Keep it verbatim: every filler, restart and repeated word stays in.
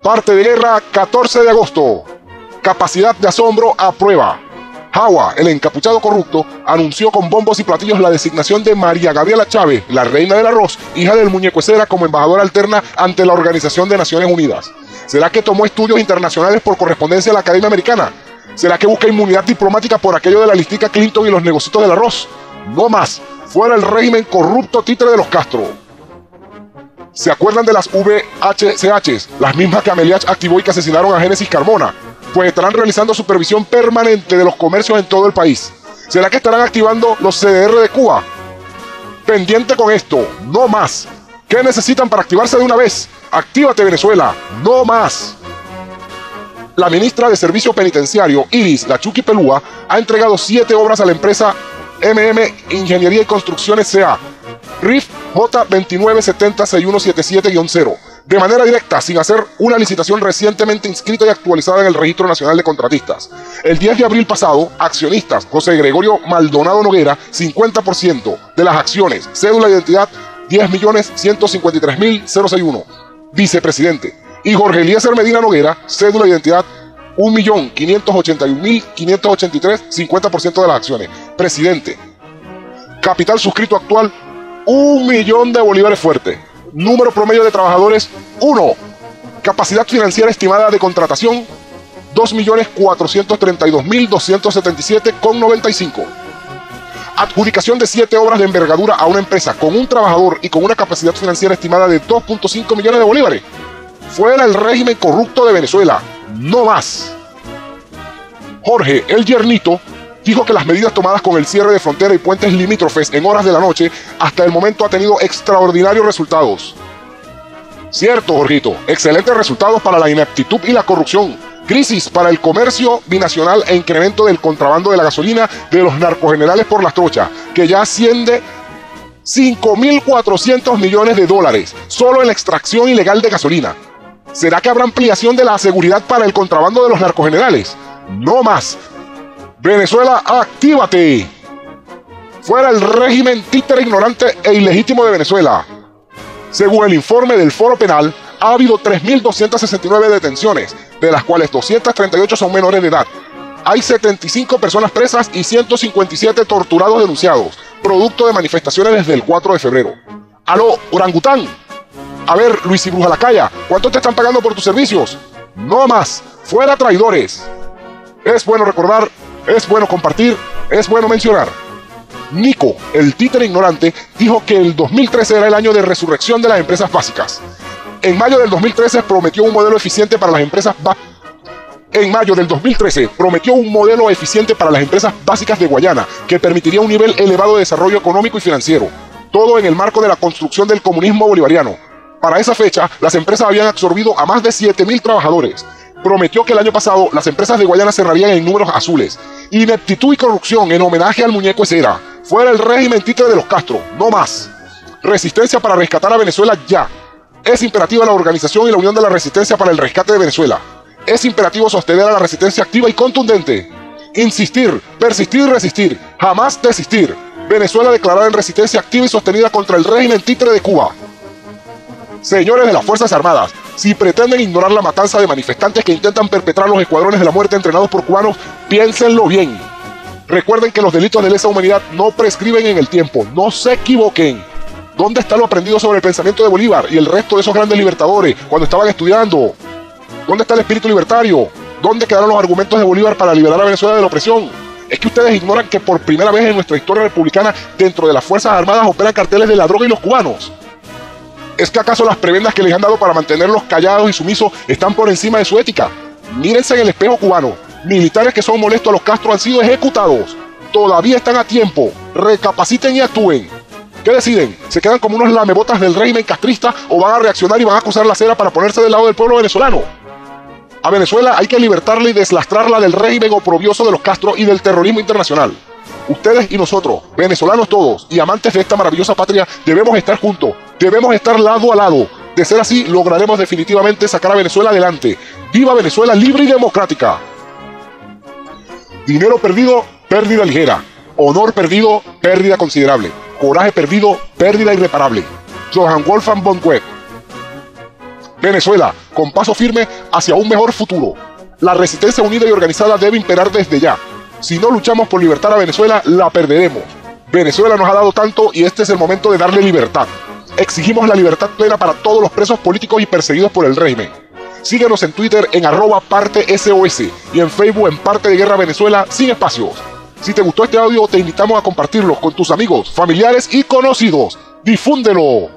Parte de guerra, catorce de agosto. Capacidad de asombro a prueba. Jawa, el encapuchado corrupto, anunció con bombos y platillos la designación de María Gabriela Chávez, la reina del arroz, hija del muñeco Cera, como embajadora alterna ante la Organización de Naciones Unidas. ¿Será que tomó estudios internacionales por correspondencia a la Academia Americana? ¿Será que busca inmunidad diplomática por aquello de la listica Clinton y los negocios del arroz? No más. Fuera el régimen corrupto títere de los Castro. ¿Se acuerdan de las V H C Hs? Las mismas que Ameliach activó y que asesinaron a Génesis Carmona. Pues estarán realizando supervisión permanente de los comercios en todo el país. ¿Será que estarán activando los C D R de Cuba? Pendiente con esto, no más. ¿Qué necesitan para activarse de una vez? Actívate, Venezuela, no más. La ministra de Servicio Penitenciario, Iris La Chucky Pelúa, ha entregado siete obras a la empresa M M Ingeniería y Construcciones C A, R I F J veintinueve setenta sesenta y uno setenta y siete guion cero, de manera directa, sin hacer una licitación recientemente inscrita y actualizada en el Registro Nacional de Contratistas. El diez de abril pasado, accionistas José Gregorio Maldonado Noguera, cincuenta por ciento de las acciones, cédula de identidad diez millones ciento cincuenta y tres mil sesenta y uno, vicepresidente, y Jorge Eliezer Medina Noguera, cédula de identidad un millón quinientos ochenta y un mil quinientos ochenta y tres, cincuenta por ciento de las acciones, presidente. Capital suscrito actual, un millón de bolívares fuertes. Número promedio de trabajadores, uno. Capacidad financiera estimada de contratación, dos millones cuatrocientos treinta y dos mil doscientos setenta y siete con noventa y cinco. Adjudicación de siete obras de envergadura a una empresa con un trabajador y con una capacidad financiera estimada de dos punto cinco millones de bolívares. Fuera el régimen corrupto de Venezuela, no más. Jorge El Yernito dijo que las medidas tomadas con el cierre de frontera y puentes limítrofes en horas de la noche hasta el momento ha tenido extraordinarios resultados. Cierto, Jorgito, excelentes resultados para la ineptitud y la corrupción, crisis para el comercio binacional e incremento del contrabando de la gasolina de los narcogenerales por las trochas, que ya asciende cinco mil cuatrocientos millones de dólares solo en la extracción ilegal de gasolina. ¿Será que habrá ampliación de la seguridad para el contrabando de los narcogenerales? No más. Venezuela, actívate. Fuera el régimen títere ignorante e ilegítimo de Venezuela. Según el informe del Foro Penal, ha habido tres mil doscientas sesenta y nueve detenciones, de las cuales doscientas treinta y ocho son menores de edad. Hay setenta y cinco personas presas y ciento cincuenta y siete torturados denunciados, producto de manifestaciones desde el cuatro de febrero. Aló, orangután. A ver, Luis y Brujalacaya, ¿cuánto te están pagando por tus servicios? No más. Fuera traidores. Es bueno recordar, es bueno compartir, es bueno mencionar. Nico, el títere ignorante, dijo que el dos mil trece era el año de resurrección de las empresas básicas. En mayo del dos mil trece prometió un modelo eficiente para las empresas básicas. En mayo del dos mil trece prometió un modelo eficiente para las empresas básicas de Guayana, que permitiría un nivel elevado de desarrollo económico y financiero. Todo en el marco de la construcción del comunismo bolivariano. Para esa fecha, las empresas habían absorbido a más de siete mil trabajadores. Prometió que el año pasado las empresas de Guayana cerrarían en números azules. Ineptitud y corrupción en homenaje al muñeco Cera. Fuera el régimen títere de los Castro, no más. Resistencia para rescatar a Venezuela ya. Es imperativa la organización y la unión de la resistencia para el rescate de Venezuela. Es imperativo sostener a la resistencia activa y contundente. Insistir, persistir y resistir. Jamás desistir. Venezuela declarada en resistencia activa y sostenida contra el régimen títere de Cuba. Señores de las Fuerzas Armadas, si pretenden ignorar la matanza de manifestantes que intentan perpetrar los escuadrones de la muerte entrenados por cubanos, piénsenlo bien. Recuerden que los delitos de lesa humanidad no prescriben en el tiempo, no se equivoquen. ¿Dónde está lo aprendido sobre el pensamiento de Bolívar y el resto de esos grandes libertadores cuando estaban estudiando? ¿Dónde está el espíritu libertario? ¿Dónde quedaron los argumentos de Bolívar para liberar a Venezuela de la opresión? Es que ustedes ignoran que por primera vez en nuestra historia republicana, dentro de las Fuerzas Armadas operan carteles de la droga y los cubanos. ¿Es que acaso las prebendas que les han dado para mantenerlos callados y sumisos están por encima de su ética? Mírense en el espejo cubano. Militares que son molestos a los Castro han sido ejecutados. Todavía están a tiempo. Recapaciten y actúen. ¿Qué deciden? ¿Se quedan como unos lamebotas del régimen castrista o van a reaccionar y van a acusar la cera para ponerse del lado del pueblo venezolano? A Venezuela hay que libertarla y deslastrarla del régimen oprobioso de los Castro y del terrorismo internacional. Ustedes y nosotros, venezolanos todos y amantes de esta maravillosa patria, debemos estar juntos, debemos estar lado a lado. De ser así, lograremos definitivamente sacar a Venezuela adelante. ¡Viva Venezuela libre y democrática! Dinero perdido, pérdida ligera. Honor perdido, pérdida considerable. Coraje perdido, pérdida irreparable. Johann Wolfgang von Goethe. Venezuela, con paso firme hacia un mejor futuro. La resistencia unida y organizada debe imperar desde ya. Si no luchamos por libertar a Venezuela, la perderemos. Venezuela nos ha dado tanto y este es el momento de darle libertad. Exigimos la libertad plena para todos los presos políticos y perseguidos por el régimen. Síguenos en Twitter en arroba parte S O S y en Facebook en Parte de Guerra Venezuela sin espacios. Si te gustó este audio, te invitamos a compartirlo con tus amigos, familiares y conocidos. ¡Difúndelo!